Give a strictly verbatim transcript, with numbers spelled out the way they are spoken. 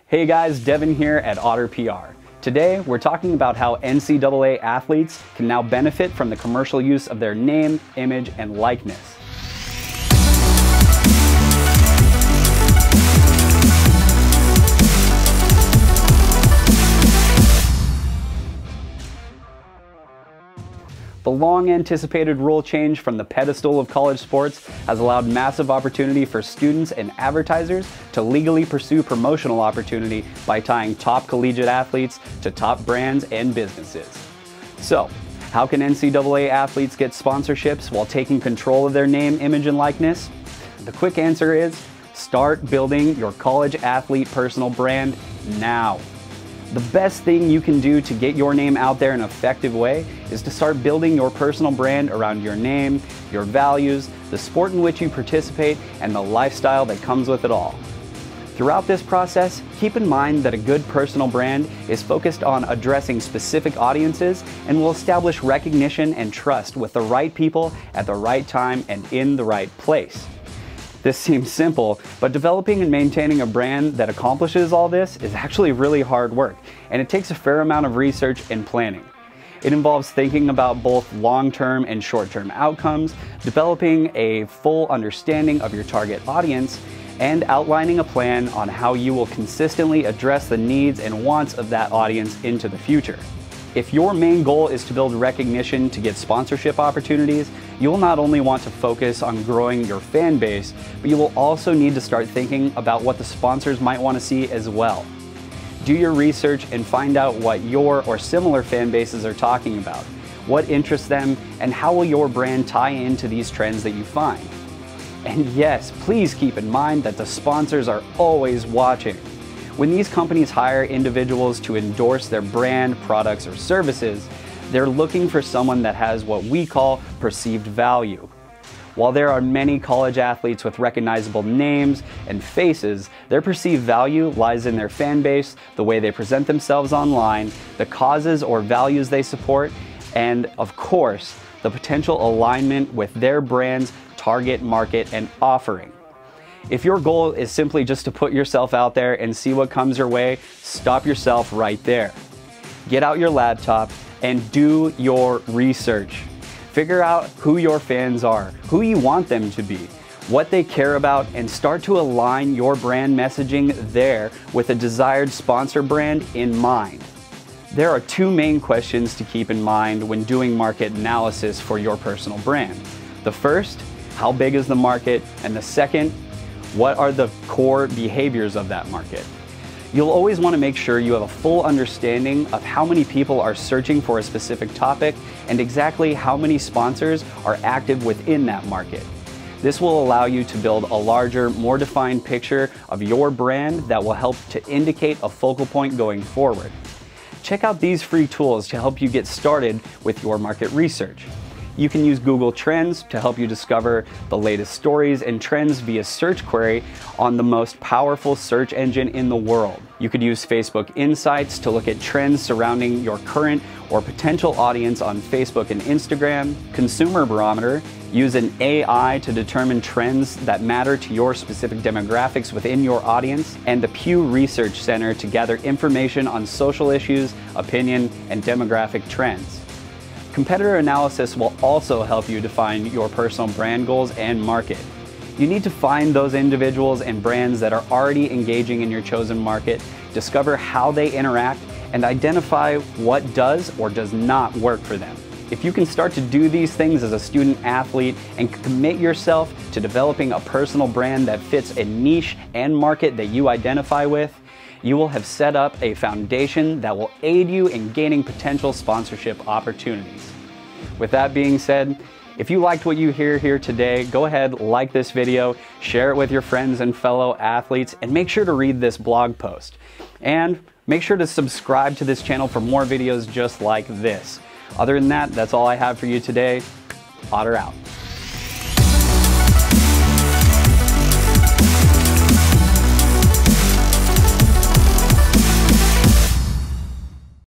Hey guys, Devin here at Otter P R. Today, we're talking about how N C double A athletes can now benefit from the commercial use of their name, image, and likeness. The long-anticipated rule change from the pedestal of college sports has allowed massive opportunity for students and advertisers to legally pursue promotional opportunity by tying top collegiate athletes to top brands and businesses. So, how can N C double A athletes get sponsorships while taking control of their name, image, and likeness? The quick answer is, start building your college athlete personal brand now. The best thing you can do to get your name out there in an effective way is to start building your personal brand around your name, your values, the sport in which you participate, and the lifestyle that comes with it all. Throughout this process, keep in mind that a good personal brand is focused on addressing specific audiences and will establish recognition and trust with the right people at the right time and in the right place. This seems simple, but developing and maintaining a brand that accomplishes all this is actually really hard work, and it takes a fair amount of research and planning. It involves thinking about both long-term and short-term outcomes, developing a full understanding of your target audience, and outlining a plan on how you will consistently address the needs and wants of that audience into the future. If your main goal is to build recognition to get sponsorship opportunities, you'll not only want to focus on growing your fan base, but you will also need to start thinking about what the sponsors might want to see as well. Do your research and find out what your or similar fan bases are talking about, what interests them, and how will your brand tie into these trends that you find. And yes, please keep in mind that the sponsors are always watching. When these companies hire individuals to endorse their brand, products, or services, they're looking for someone that has what we call perceived value. While there are many college athletes with recognizable names and faces, their perceived value lies in their fan base, the way they present themselves online, the causes or values they support, and of course, the potential alignment with their brand's target market and offering. If your goal is simply just to put yourself out there and see what comes your way, stop yourself right there. Get out your laptop and do your research. Figure out who your fans are, who you want them to be, what they care about, and start to align your brand messaging there with a desired sponsor brand in mind. There are two main questions to keep in mind when doing market analysis for your personal brand. The first, how big is the market? And the second, what are the core behaviors of that market? You'll always want to make sure you have a full understanding of how many people are searching for a specific topic and exactly how many sponsors are active within that market. This will allow you to build a larger, more defined picture of your brand that will help to indicate a focal point going forward. Check out these free tools to help you get started with your market research. You can use Google Trends to help you discover the latest stories and trends via search query on the most powerful search engine in the world. You could use Facebook Insights to look at trends surrounding your current or potential audience on Facebook and Instagram. Consumer Barometer, use an A I to determine trends that matter to your specific demographics within your audience. And the Pew Research Center to gather information on social issues, opinion, and demographic trends. Competitor analysis will also help you define your personal brand goals and market. You need to find those individuals and brands that are already engaging in your chosen market, discover how they interact, and identify what does or does not work for them. If you can start to do these things as a student athlete and commit yourself to developing a personal brand that fits a niche and market that you identify with, you will have set up a foundation that will aid you in gaining potential sponsorship opportunities. With that being said, if you liked what you hear here today, go ahead, like this video, share it with your friends and fellow athletes, and make sure to read this blog post. And make sure to subscribe to this channel for more videos just like this. Other than that, that's all I have for you today. Otter out.